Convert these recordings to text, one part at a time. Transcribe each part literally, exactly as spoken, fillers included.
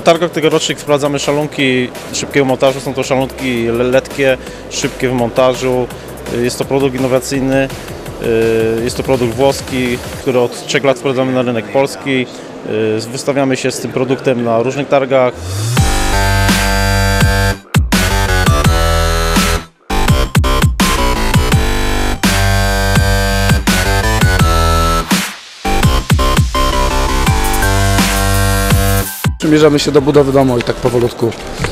targach tegorocznych wprowadzamy szalunki szybkiego montażu. Są to szalunki letkie, szybkie w montażu. Jest to produkt innowacyjny, jest to produkt włoski, który od trzech lat wprowadzamy na rynek polski. Wystawiamy się z tym produktem na różnych targach. Przymierzamy się do budowy domu i tak powolutku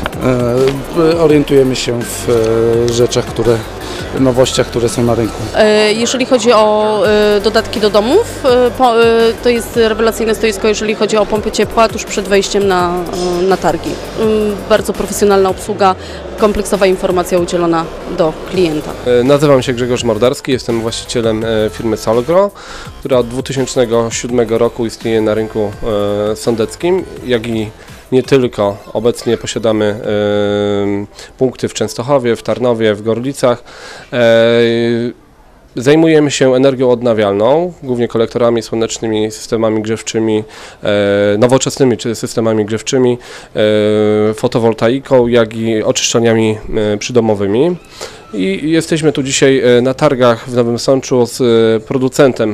e, orientujemy się w e, rzeczach, które, nowościach, które są na rynku. Jeżeli chodzi o dodatki do domów, to jest rewelacyjne stoisko, jeżeli chodzi o pompy ciepła tuż przed wejściem na, na targi. Bardzo profesjonalna obsługa, kompleksowa informacja udzielona do klienta. Nazywam się Grzegorz Mordarski, jestem właścicielem firmy Solgro, która od dwa tysiące siódmego roku istnieje na rynku sądeckim, jak i nie tylko. Obecnie posiadamy e, punkty w Częstochowie, w Tarnowie, w Gorlicach. E, zajmujemy się energią odnawialną, głównie kolektorami słonecznymi, systemami grzewczymi, e, nowoczesnymi czy systemami grzewczymi, e, fotowoltaiką, jak i oczyszczalniami e, przydomowymi. I jesteśmy tu dzisiaj na targach w Nowym Sączu z producentem,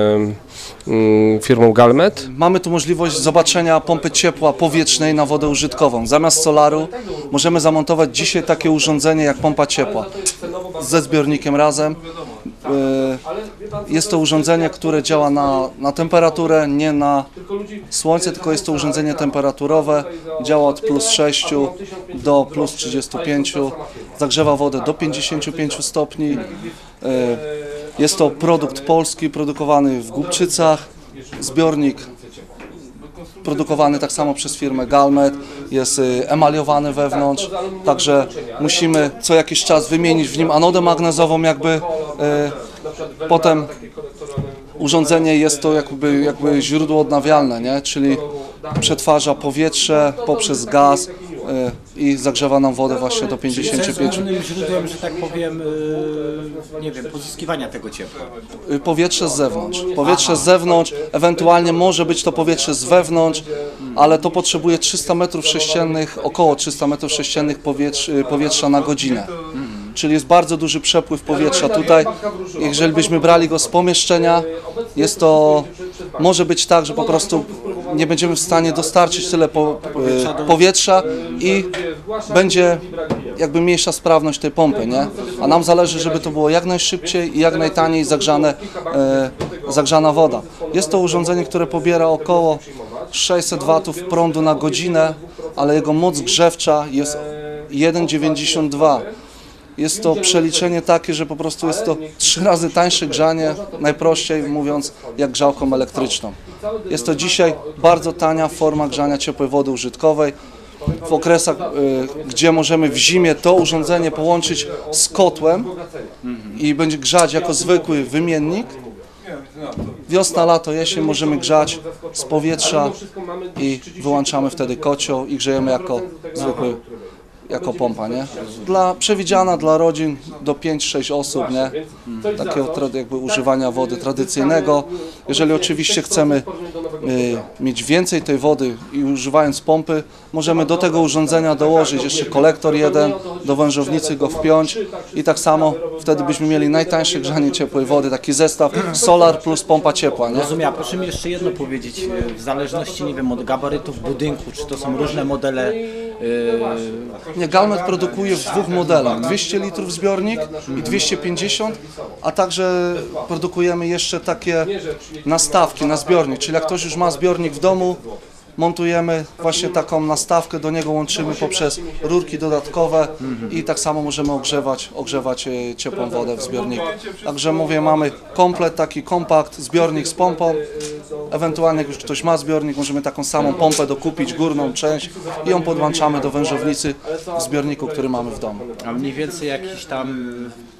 firmą Galmet. Mamy tu możliwość zobaczenia pompy ciepła powietrznej na wodę użytkową. Zamiast solaru możemy zamontować dzisiaj takie urządzenie jak pompa ciepła ze zbiornikiem razem. Jest to urządzenie, które działa na, na temperaturę, nie na słońce, tylko jest to urządzenie temperaturowe. Działa od plus sześciu do plus trzydziestu pięciu. Zagrzewa wodę do pięćdziesięciu pięciu stopni. Jest to produkt polski, produkowany w Głubczycach. Zbiornik produkowany tak samo przez firmę Galmet, jest emaliowany wewnątrz, także musimy co jakiś czas wymienić w nim anodę magnezową, jakby e, potem urządzenie jest to jakby, jakby źródło odnawialne, nie? Czyli przetwarza powietrze poprzez gaz e, i zagrzewa nam wodę właśnie do pięćdziesięciu pięciu. Czyli jest źródłem, że tak powiem, e, nie wiem, pozyskiwania tego ciepła. Powietrze z zewnątrz. Powietrze z zewnątrz, ewentualnie może być to powietrze z wewnątrz, ale to potrzebuje trzysta metrów sześciennych, około trzysta metrów sześciennych powietrz, powietrza na godzinę. Czyli jest bardzo duży przepływ powietrza tutaj. Jeżeli byśmy brali go z pomieszczenia, jest to, może być tak, że po prostu nie będziemy w stanie dostarczyć tyle po, powietrza i będzie jakby mniejsza sprawność tej pompy, nie? A nam zależy, żeby to było jak najszybciej i jak najtaniej zagrzane, e, zagrzana woda. Jest to urządzenie, które pobiera około sześćset watów prądu na godzinę, ale jego moc grzewcza jest jeden dziewięćdziesiąt dwa. Jest to przeliczenie takie, że po prostu jest to trzy razy tańsze grzanie, najprościej mówiąc, jak grzałką elektryczną. Jest to dzisiaj bardzo tania forma grzania ciepłej wody użytkowej. W okresach, y, gdzie możemy w zimie to urządzenie połączyć z kotłem i będzie grzać jako zwykły wymiennik, wiosna, lato, jesień możemy grzać z powietrza i wyłączamy wtedy kocioł i grzejemy jako zwykły jako pompa, nie? Dla, przewidziana dla rodzin do pięciu sześciu osób, nie? Takiego jakby używania wody tradycyjnego. Jeżeli oczywiście chcemy y, mieć więcej tej wody i używając pompy, możemy do tego urządzenia dołożyć jeszcze kolektor jeden, do wężownicy go wpiąć i tak samo wtedy byśmy mieli najtańsze grzanie ciepłej wody, taki zestaw solar plus pompa ciepła, nie? Rozumiem, a proszę mi jeszcze jedno powiedzieć, w zależności, nie wiem, od gabarytów budynku, czy to są różne modele? Yy... Nie, Galmet produkuje w dwóch modelach, dwieście litrów zbiornik i dwieście pięćdziesiąt, a także produkujemy jeszcze takie nastawki na zbiornik, czyli jak ktoś już ma zbiornik w domu, montujemy właśnie taką nastawkę, do niego łączymy poprzez rurki dodatkowe i tak samo możemy ogrzewać, ogrzewać ciepłą wodę w zbiorniku. Także mówię, mamy komplet, taki kompakt, zbiornik z pompą, ewentualnie jak już ktoś ma zbiornik, możemy taką samą pompę dokupić, górną część i ją podłączamy do wężownicy w zbiorniku, który mamy w domu. A mniej więcej jakiś tam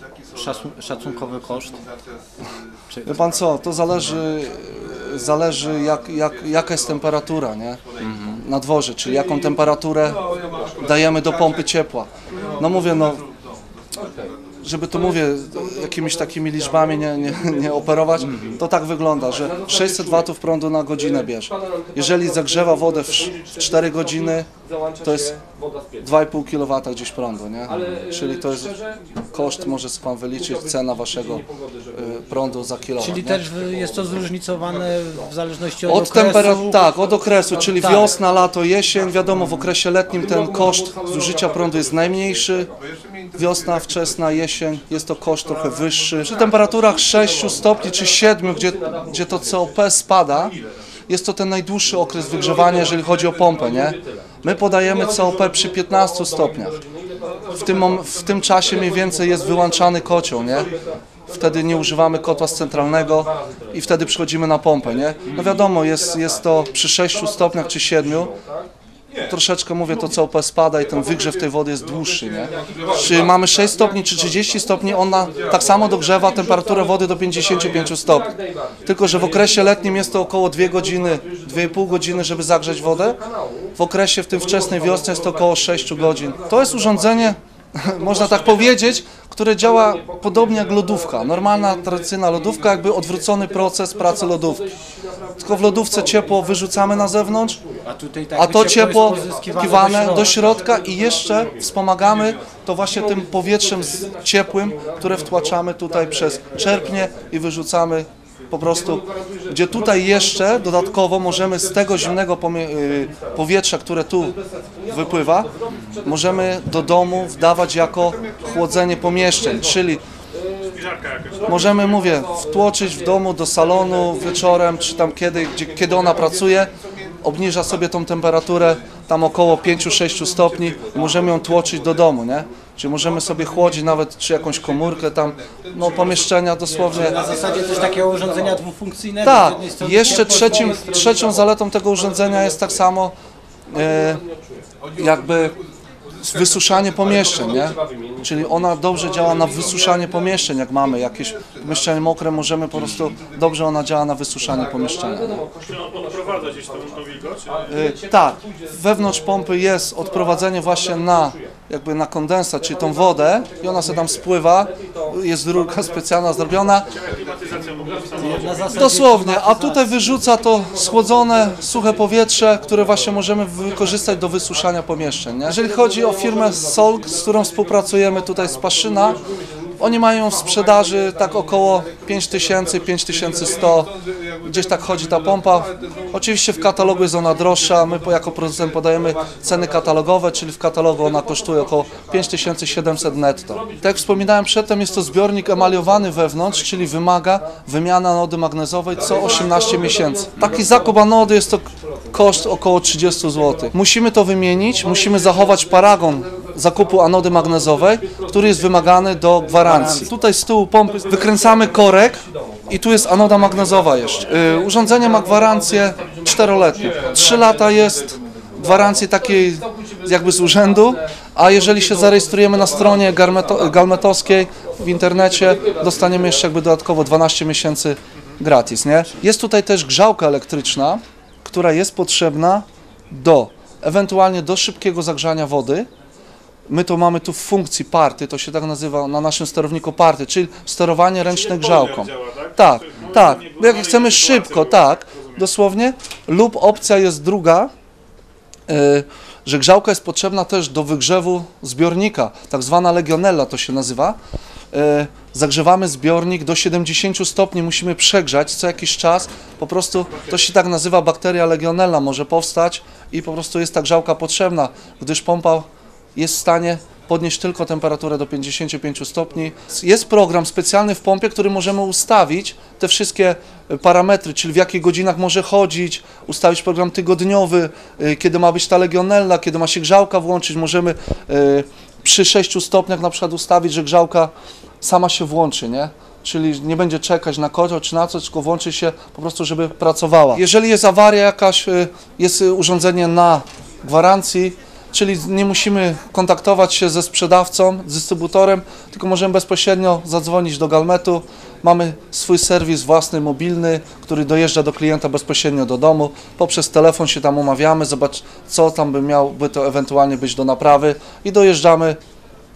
szacunkowy koszt? Czy... Wie pan co, to zależy, zależy jak, jak, jaka jest temperatura, nie? Na dworze, czyli jaką temperaturę dajemy do pompy ciepła. No mówię, no, żeby tu mówię, jakimiś takimi liczbami nie, nie, nie operować, to tak wygląda, że sześćset watów prądu na godzinę bierze. Jeżeli zagrzewa wodę w cztery godziny, to jest dwa i pół kilowata gdzieś prądu, nie? Czyli to jest koszt, może sobie Pan wyliczyć, cena Waszego y, prądu za kilowat. Czyli nie? też jest to zróżnicowane w zależności od, Od okresu? temperatury, tak, od okresu, czyli Tak. wiosna, lato, jesień. Wiadomo, w okresie letnim ten koszt zużycia prądu jest najmniejszy. Wiosna, wczesna, jesień jest to koszt trochę wyższy. Przy temperaturach sześciu stopni czy siedmiu, gdzie, gdzie to C O P spada, jest to ten najdłuższy okres wygrzewania, jeżeli chodzi o pompę, nie? My podajemy C O P przy piętnastu stopniach. W tym, mom- w tym czasie mniej więcej jest wyłączany kocioł, nie? Wtedy nie używamy kotła z centralnego i wtedy przychodzimy na pompę, nie? No wiadomo, jest, jest to przy sześciu stopniach czy siedmiu. Troszeczkę, mówię, to C O P spada i ten wygrzew tej wody jest dłuższy, nie? Czy mamy sześć stopni czy trzydzieści stopni, ona tak samo dogrzewa temperaturę wody do pięćdziesięciu pięciu stopni. Tylko że w okresie letnim jest to około dwie godziny, dwie i pół godziny, żeby zagrzeć wodę. W okresie w tym wczesnej wiosny jest to około sześciu godzin. To jest urządzenie, można tak powiedzieć, które działa podobnie jak lodówka. Normalna, tradycyjna lodówka, jakby odwrócony proces pracy lodówki. Tylko w lodówce ciepło wyrzucamy na zewnątrz, A, tutaj tak a to jest ciepło pozyskiwane wkiwane do środka i jeszcze wspomagamy to właśnie tym powietrzem z- ciepłym, które wtłaczamy tutaj przez czerpnie i wyrzucamy po prostu, gdzie tutaj jeszcze dodatkowo możemy z tego zimnego pomie- y, powietrza, które tu wypływa, możemy do domu wdawać jako chłodzenie pomieszczeń, czyli możemy, mówię, wtłoczyć w domu do salonu wieczorem, czy tam kiedy, gdzie, kiedy ona pracuje, obniża sobie tą temperaturę tam około pięciu sześciu stopni i możemy ją tłoczyć do domu, nie? Czyli możemy sobie chłodzić nawet czy jakąś komórkę tam, no pomieszczenia dosłownie. Na zasadzie też takiego urządzenia dwufunkcyjnego. Tak, z jednej strony jeszcze ciepło, z trzecim, drugiej strony trzecią to- zaletą tego urządzenia jest tak samo e, jakby wysuszanie pomieszczeń, nie? Czyli ona dobrze działa na wysuszanie pomieszczeń, jak mamy jakieś pomieszczenie mokre, możemy po prostu, dobrze ona działa na wysuszanie pomieszczenia. Odprowadza gdzieś tą tą wilgoć? Y, tak, wewnątrz pompy jest odprowadzenie właśnie na jakby na kondensat, czyli tą wodę i ona sobie tam spływa, jest rurka specjalna zrobiona. Klimatyzacja w ogóle w Na samochodzie. zasadzie Dosłownie, a tutaj wyrzuca to schłodzone, suche powietrze, które właśnie możemy wykorzystać do wysuszania pomieszczeń. Nie? Jeżeli chodzi o firmę Solk, z którą współpracujemy tutaj z Paszyna, oni mają w sprzedaży tak około pięć tysięcy, pięć tysięcy sto, gdzieś tak chodzi ta pompa. Oczywiście w katalogu jest ona droższa, my po- jako producent podajemy ceny katalogowe, czyli w katalogu ona kosztuje około pięć tysięcy siedemset netto. Tak jak wspominałem przedtem, jest to zbiornik emaliowany wewnątrz, czyli wymaga wymiany anody magnezowej co osiemnaście miesięcy. Taki zakup anody jest to koszt około trzydzieści złotych. Musimy to wymienić, musimy zachować paragon zakupu anody magnezowej, który jest wymagany do gwarancji. Tutaj z tyłu pompy wykręcamy korek i tu jest anoda magnezowa jeszcze. Yy, urządzenie ma gwarancję czteroletnią. trzy lata jest gwarancji takiej jakby z urzędu, a jeżeli się zarejestrujemy na stronie garmeto- galmetowskiej w internecie, dostaniemy jeszcze jakby dodatkowo dwanaście miesięcy gratis, nie? Jest tutaj też grzałka elektryczna, która jest potrzebna do, ewentualnie do szybkiego zagrzania wody. My to mamy tu w funkcji party, to się tak nazywa na naszym sterowniku party, czyli sterowanie ręczne grzałką. Tak, tak, bo jak chcemy szybko, tak, dosłownie, lub opcja jest druga, yy, że grzałka jest potrzebna też do wygrzewu zbiornika, tak zwana legionella to się nazywa. Yy, zagrzewamy zbiornik do siedemdziesięciu stopni, musimy przegrzać co jakiś czas, po prostu to się tak nazywa, bakteria legionella może powstać i po prostu jest ta grzałka potrzebna, gdyż pompa jest w stanie podnieść tylko temperaturę do pięćdziesięciu pięciu stopni. Jest program specjalny w pompie, który możemy ustawić te wszystkie parametry, czyli w jakich godzinach może chodzić, ustawić program tygodniowy, y, kiedy ma być ta legionella, kiedy ma się grzałka włączyć. Możemy y, przy sześciu stopniach na przykład ustawić, że grzałka sama się włączy, nie? Czyli nie będzie czekać na kocioł czy na coś, tylko włączy się po prostu, żeby pracowała. Jeżeli jest awaria jakaś, y, jest urządzenie na gwarancji, czyli nie musimy kontaktować się ze sprzedawcą, z dystrybutorem, tylko możemy bezpośrednio zadzwonić do Galmetu. Mamy swój serwis własny, mobilny, który dojeżdża do klienta bezpośrednio do domu. Poprzez telefon się tam umawiamy, zobacz co tam by miałoby to ewentualnie być do naprawy i dojeżdżamy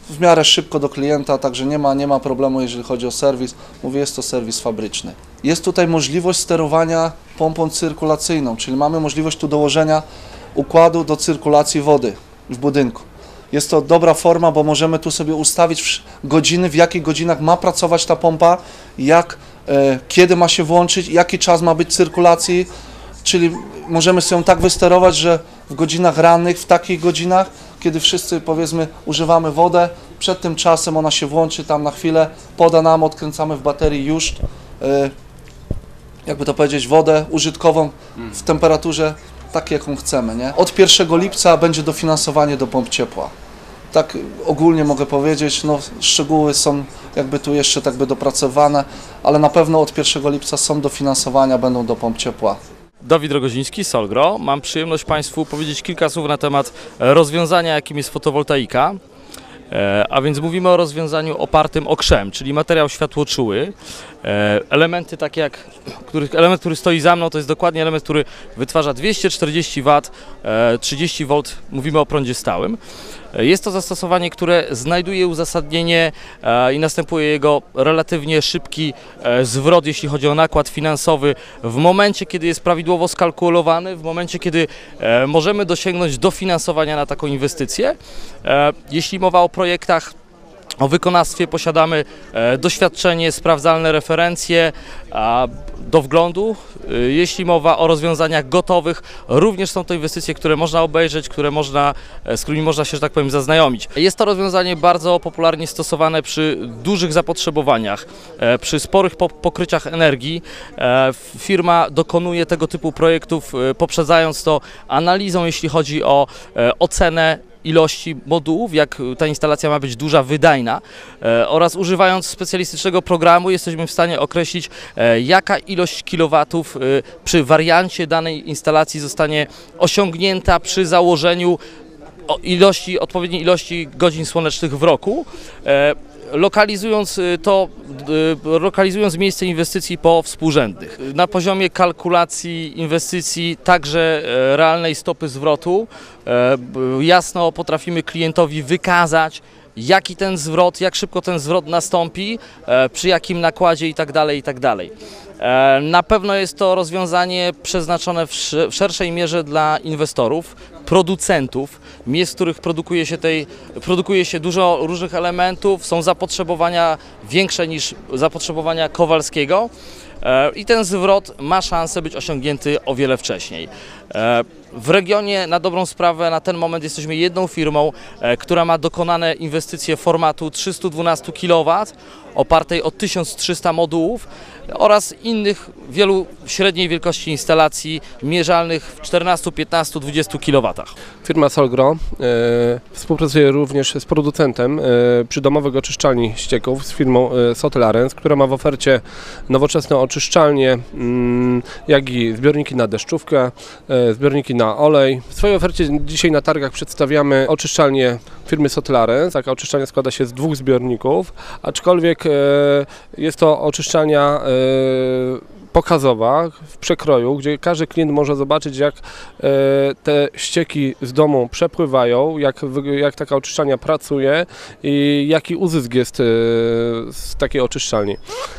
w miarę szybko do klienta, także nie ma, nie ma problemu, jeżeli chodzi o serwis. Mówię, jest to serwis fabryczny. Jest tutaj możliwość sterowania pompą cyrkulacyjną, czyli mamy możliwość tu dołożenia układu do cyrkulacji wody w budynku. Jest to dobra forma, bo możemy tu sobie ustawić godziny, w jakich godzinach ma pracować ta pompa, jak, e, kiedy ma się włączyć, jaki czas ma być cyrkulacji, czyli możemy sobie ją tak wysterować, że w godzinach rannych, w takich godzinach, kiedy wszyscy, powiedzmy, używamy wodę, przed tym czasem ona się włączy tam na chwilę, poda nam, odkręcamy w baterii już, e, jakby to powiedzieć, wodę użytkową w temperaturze takiej, jaką chcemy, nie? Od pierwszego lipca będzie dofinansowanie do pomp ciepła. Tak ogólnie mogę powiedzieć, no szczegóły są jakby tu jeszcze tak by dopracowane, ale na pewno od pierwszego lipca są dofinansowania, będą do pomp ciepła. Dawid Rogoziński, Solgro. Mam przyjemność Państwu powiedzieć kilka słów na temat rozwiązania, jakim jest fotowoltaika. A więc mówimy o rozwiązaniu opartym o krzem, czyli materiał światłoczuły. Elementy takie jak, których, element, który stoi za mną, to jest dokładnie element, który wytwarza dwieście czterdzieści watów, trzydzieści wolt, mówimy o prądzie stałym. Jest to zastosowanie, które znajduje uzasadnienie i następuje jego relatywnie szybki zwrot, jeśli chodzi o nakład finansowy, w momencie, kiedy jest prawidłowo skalkulowany, w momencie, kiedy możemy dosięgnąć dofinansowania na taką inwestycję. Jeśli mowa o projektach, o wykonawstwie, posiadamy e, doświadczenie, sprawdzalne referencje a, do wglądu. E, jeśli mowa o rozwiązaniach gotowych, również są to inwestycje, które można obejrzeć, które można, e, z którymi można się, że tak powiem, zaznajomić. Jest to rozwiązanie bardzo popularnie stosowane przy dużych zapotrzebowaniach, e, przy sporych po pokryciach energii. E, firma dokonuje tego typu projektów, e, poprzedzając to analizą, jeśli chodzi o e, ocenę ilości modułów, jak ta instalacja ma być duża, wydajna e, oraz używając specjalistycznego programu jesteśmy w stanie określić, e, jaka ilość kilowatów e, przy wariancie danej instalacji zostanie osiągnięta przy założeniu o ilości, odpowiedniej ilości godzin słonecznych w roku. E, Lokalizując to, lokalizując miejsce inwestycji po współrzędnych. Na poziomie kalkulacji inwestycji, także realnej stopy zwrotu, jasno potrafimy klientowi wykazać, jaki ten zwrot, jak szybko ten zwrot nastąpi, przy jakim nakładzie itd., itd. Na pewno jest to rozwiązanie przeznaczone w szerszej mierze dla inwestorów, producentów, miejsc, w których produkuje się, tej, produkuje się dużo różnych elementów, są zapotrzebowania większe niż zapotrzebowania Kowalskiego i ten zwrot ma szansę być osiągnięty o wiele wcześniej. W regionie na dobrą sprawę na ten moment jesteśmy jedną firmą, która ma dokonane inwestycje formatu trzysta dwanaście kilowatów opartej o tysiąc trzysta modułów oraz innych wielu średniej wielkości instalacji mierzalnych w czternaście, piętnaście, dwadzieścia kilowatów. Firma Solgro e, współpracuje również z producentem e, przydomowych oczyszczalni ścieków, z firmą e, Sotelarens, która ma w ofercie nowoczesne oczyszczalnie, mm, jak i zbiorniki na deszczówkę, e, zbiorniki na olej. W swojej ofercie dzisiaj na targach przedstawiamy oczyszczalnię firmy Sotelarens. Taka oczyszczalnia składa się z dwóch zbiorników, aczkolwiek e, jest to oczyszczalnia e, pokazowa w przekroju, gdzie każdy klient może zobaczyć, jak e, te ścieki z domu przepływają, jak, jak taka oczyszczalnia pracuje i jaki uzysk jest e, z takiej oczyszczalni.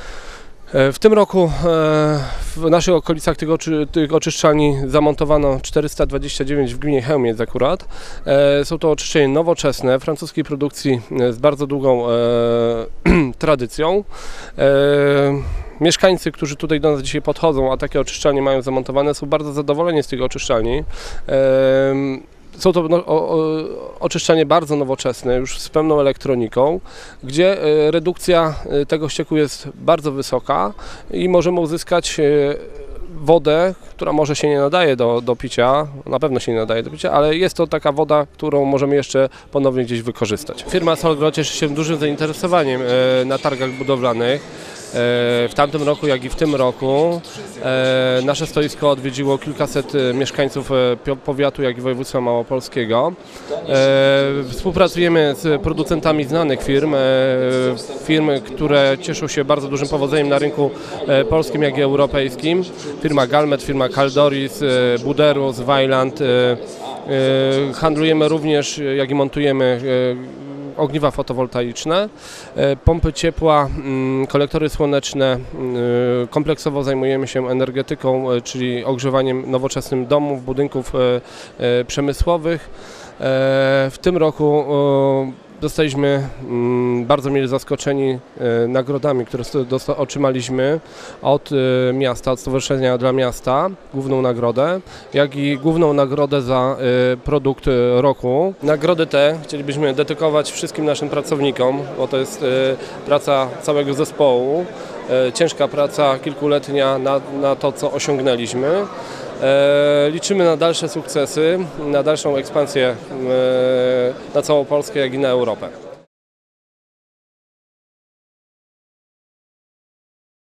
W tym roku w naszych okolicach tych, oczy, tych oczyszczalni zamontowano czterysta dwadzieścia dziewięć w gminie Chełmiec akurat. Są to oczyszczalnie nowoczesne, francuskiej produkcji z bardzo długą e, tradycją. E, mieszkańcy, którzy tutaj do nas dzisiaj podchodzą, a takie oczyszczalnie mają zamontowane, są bardzo zadowoleni z tych oczyszczalni. E, Są to no, o, o, oczyszczalnie bardzo nowoczesne, już z pełną elektroniką, gdzie e, redukcja e, tego ścieku jest bardzo wysoka i możemy uzyskać e, wodę, która może się nie nadaje do, do picia, na pewno się nie nadaje do picia, ale jest to taka woda, którą możemy jeszcze ponownie gdzieś wykorzystać. Firma Solgro cieszy się dużym zainteresowaniem e, na targach budowlanych. W tamtym roku, jak i w tym roku nasze stoisko odwiedziło kilkaset mieszkańców powiatu, jak i województwa małopolskiego. Współpracujemy z producentami znanych firm, firm, które cieszą się bardzo dużym powodzeniem na rynku polskim, jak i europejskim. Firma Galmet, firma Caldoris, Buderus, Weiland. Handlujemy również, jak i montujemy ogniwa fotowoltaiczne, e, pompy ciepła, m, kolektory słoneczne. E, kompleksowo zajmujemy się energetyką, e, czyli ogrzewaniem nowoczesnych domów, budynków e, e, przemysłowych. E, w tym roku e, Zostaliśmy mm, bardzo mile zaskoczeni e, nagrodami, które dosta- otrzymaliśmy od e, miasta, od Stowarzyszenia dla Miasta, główną nagrodę, jak i główną nagrodę za e, produkt roku. Nagrody te chcielibyśmy dedykować wszystkim naszym pracownikom, bo to jest e, praca całego zespołu, e, ciężka praca kilkuletnia na, na to, co osiągnęliśmy. E, liczymy na dalsze sukcesy, na dalszą ekspansję e, na całą Polskę, jak i na Europę.